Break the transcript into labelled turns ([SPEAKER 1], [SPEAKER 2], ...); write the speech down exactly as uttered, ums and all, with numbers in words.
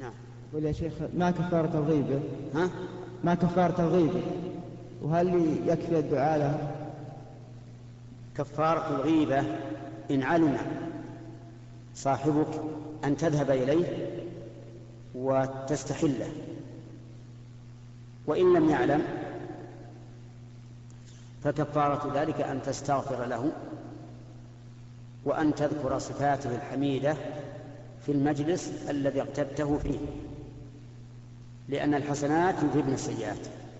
[SPEAKER 1] نعم.
[SPEAKER 2] يقول يا شيخ ما كفارة الغيبة؟
[SPEAKER 1] ها؟
[SPEAKER 2] ما كفارة الغيبة؟ وهل يكفي الدعاء لها؟
[SPEAKER 1] كفارة الغيبة إن علم صاحبك أن تذهب إليه وتستحله، وإن لم يعلم فكفارة ذلك أن تستغفر له وأن تذكر صفاته الحميدة في المجلس الذي اغتبته فيه، لأن الحسنات يذهبن السيئات.